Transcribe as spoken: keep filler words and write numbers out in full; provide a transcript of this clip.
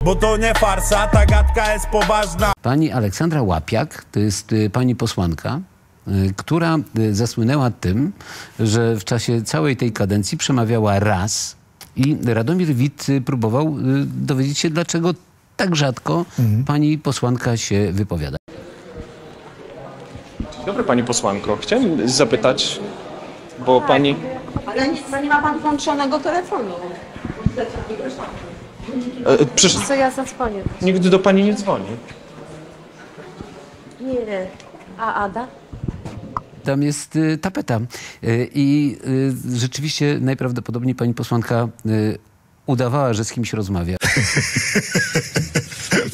bo to nie farsa, ta gadka jest poważna. Pani Aleksandra Łapiak to jest y, pani posłanka, y, która y, zasłynęła tym, że w czasie całej tej kadencji przemawiała raz i Radomir Wit y, próbował y, dowiedzieć się, dlaczego tak rzadko mhm. pani posłanka się wypowiada. Dobry, pani posłanko. Chciałem zapytać, bo tak, pani... Ale nie, nie ma pan włączonego telefonu. E, przysz... Co ja zadzwonię? Nigdy do pani nie dzwoni. Nie. A Ada? Tam jest y, tapeta y, i y, rzeczywiście najprawdopodobniej pani posłanka y, udawała, że z kimś rozmawia.